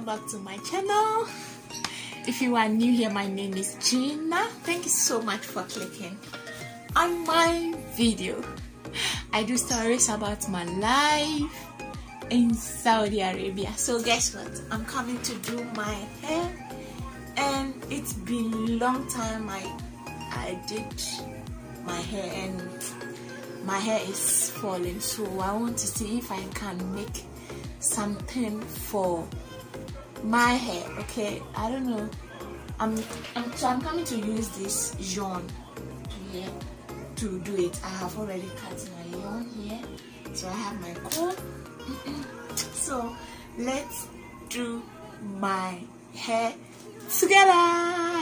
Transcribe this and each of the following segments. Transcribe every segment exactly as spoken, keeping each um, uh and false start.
back to my channel. If you are new here, my name is Gina. Thank you so much for clicking on my video. I do stories about my life in Saudi Arabia. So guess what? I'm coming to do my hair, and it's been a long time I I did my hair, and my hair is falling, so I want to see if I can make something for my hair. Okay, I don't know. I'm, I'm so I'm coming to use this yarn here to do it. I have already cut my yarn here, so I have my comb. So let's do my hair together.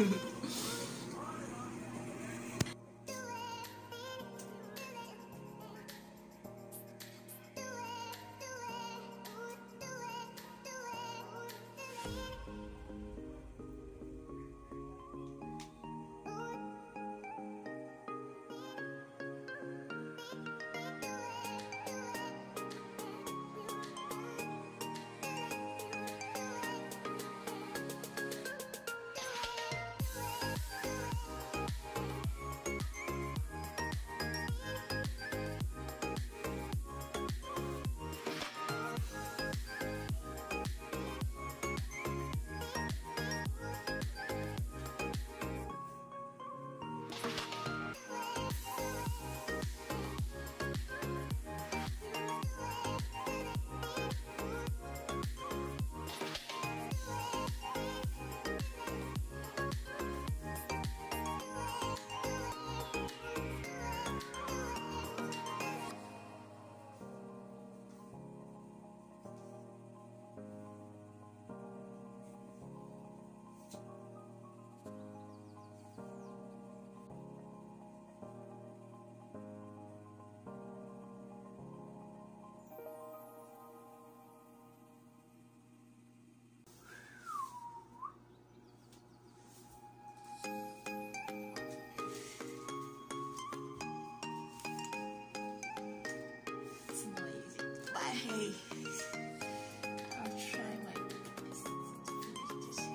Hey, I'll try my best to finish this here.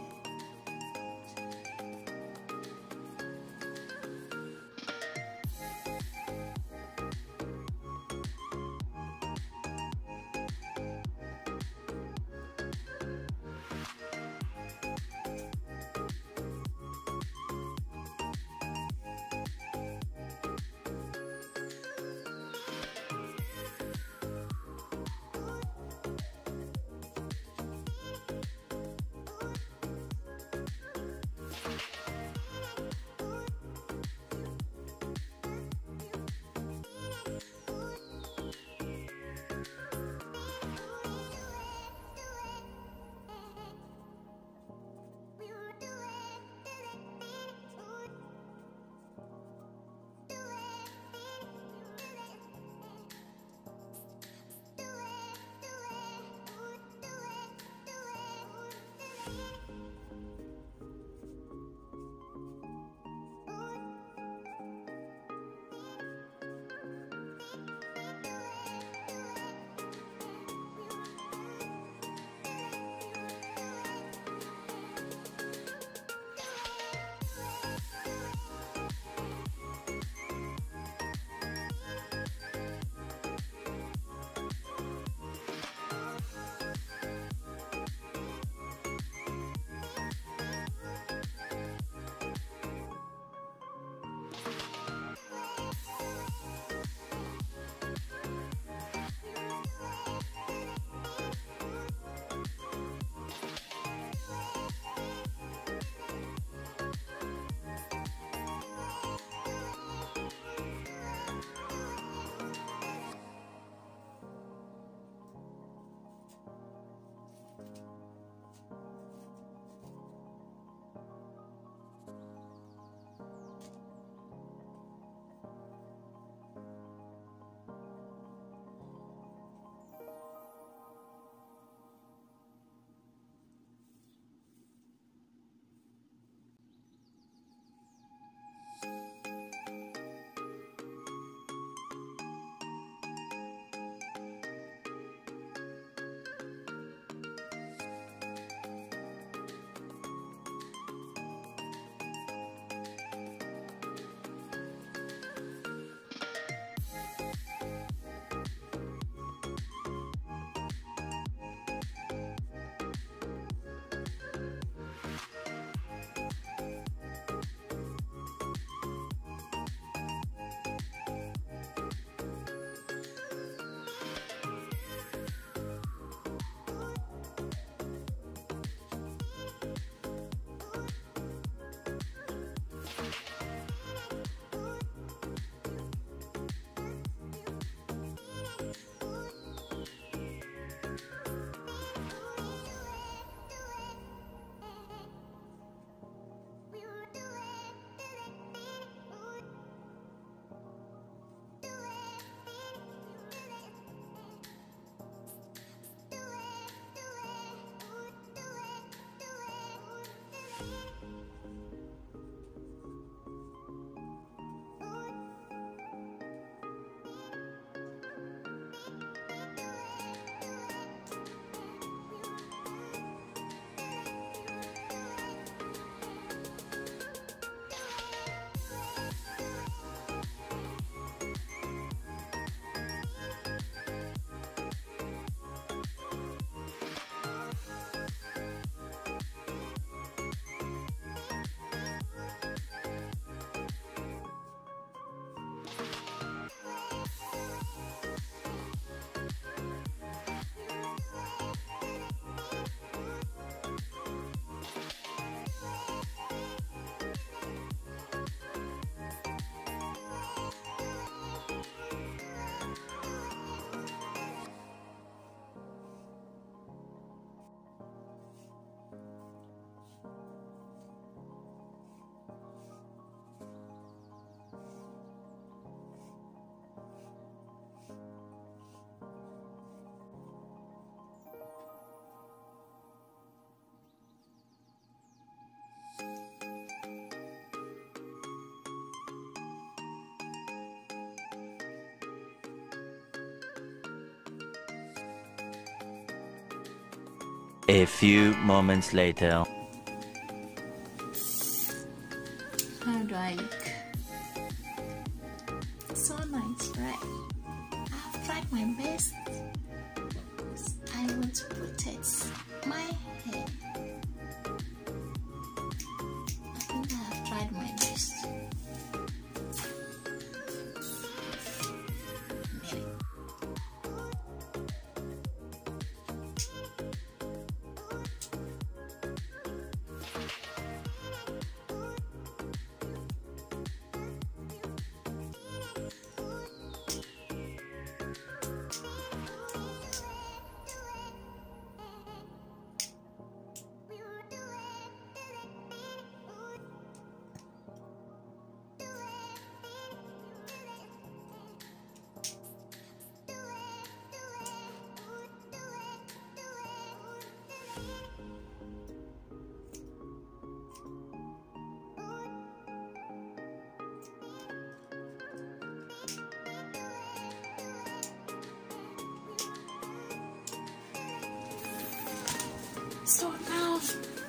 A few moments later. How do I look? So nice, right? I've tried my best. I want to protect my hair. I think I have tried my best. So now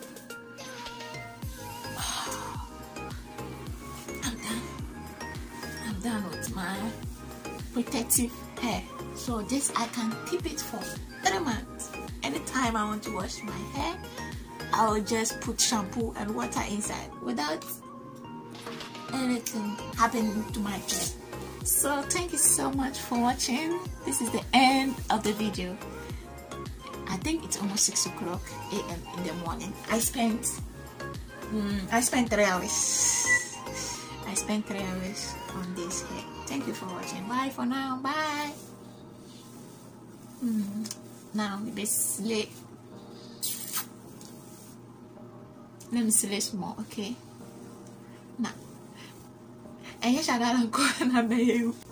I'm done. I'm done with my protective hair. So this I can keep it for three months. Anytime I want to wash my hair, I will just put shampoo and water inside without anything happening to my hair. So thank you so much for watching. This is the end of the video. I think it's almost six o'clock a m in the morning. I spent mm, I spent three hours. I spent three hours on this hair. Thank you for watching. Bye for now. Bye. Mm, now maybe sleep. Let me sleep more, okay? Now. And yes, I gotta go and